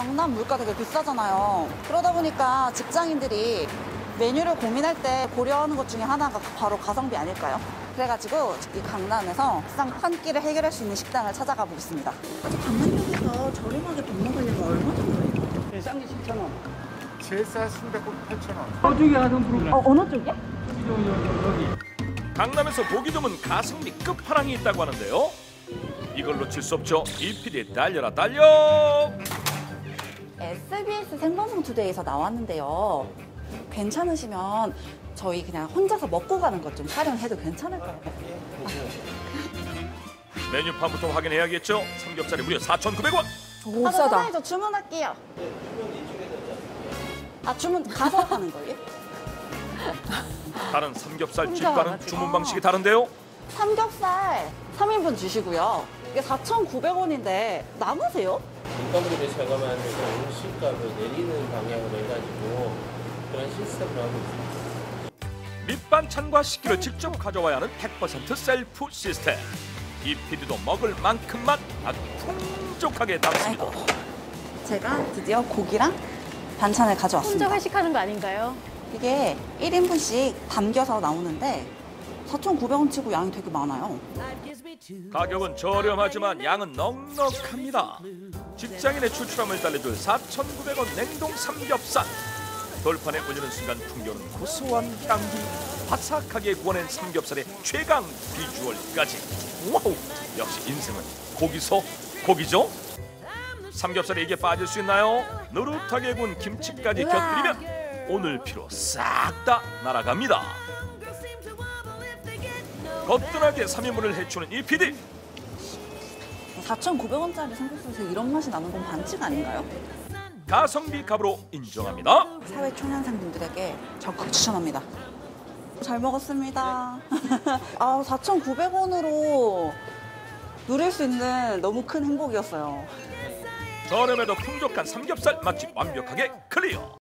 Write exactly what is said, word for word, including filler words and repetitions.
강남 물가 되게 비싸잖아요. 그러다 보니까 직장인들이 메뉴를 고민할 때 고려하는 것 중에 하나가 바로 가성비 아닐까요? 그래가지고 이 강남에서 상 한 끼를 해결할 수 있는 식당을 찾아가 보겠습니다. 강남역에서 저렴하게 밥 먹으려면 얼마 정도예요? 네, 싼게 칠천 원. 제일 싼 순댓국 팔천 원. 저쪽에 하던 부분. 어, 어느 쪽이야? 여기. 강남에서 보기 드문 가성비 끝판왕이 있다고 하는데요. 이걸 놓칠 수 없죠. 이 피디 달려라 달려. 에스비에스 생방송 투데이에서 나왔는데요. 괜찮으시면 저희 그냥 혼자서 먹고 가는 것 좀 촬영해도 괜찮을까요? 메뉴판부터 확인해야겠죠. 삼겹살이 무려 사천구백 원. 오, 싸다. 사장님, 저 주문할게요. 아, 주문 가서 하는 거예요? 다른 삼겹살 혼자 집과는 와가지고. 주문 방식이 다른데요. 삼겹살 삼 인분 주시고요. 이게 사천구백 원인데 남으세요? 인건비를 절감하면서 음식값을 내리는 방향으로 해가지고 그런 시스템을 하고 있습니다. 밑반찬과 식기를 직접 가져와야 하는 백 퍼센트 셀프 시스템. 이 피디도 먹을 만큼만 아주 풍족하게 담습니다. 아이고, 제가 드디어 고기랑 반찬을 가져왔습니다. 혼자 회식하는 거 아닌가요? 이게 일 인분씩 담겨서 나오는데 사천구백 원 치고 양이 되게 많아요. 가격은 저렴하지만 양은 넉넉합니다. 직장인의 추출함을 달래줄 사천구백 원 냉동 삼겹살. 돌판에 올리는 순간 풍겨오는 고소한 향기, 바삭하게 구워낸 삼겹살의 최강 비주얼까지. 와우! 역시 인생은 고기서 고기죠? 삼겹살에 이게 빠질 수 있나요? 노릇하게 구운 김치까지 곁들이면 오늘 피로 싹 다 날아갑니다. 거뜬하게 삼 인분을 해치우는 이 피디. 사천구백 원짜리 삼겹살에서 이런 맛이 나는 건 반칙 아닌가요? 가성비 값으로 인정합니다. 사회 초년생 분들에게 적극 추천합니다. 잘 먹었습니다. 아, 사천구백 원으로 누릴 수 있는 너무 큰 행복이었어요. 저렴해도 풍족한 삼겹살 맛집 완벽하게 클리어.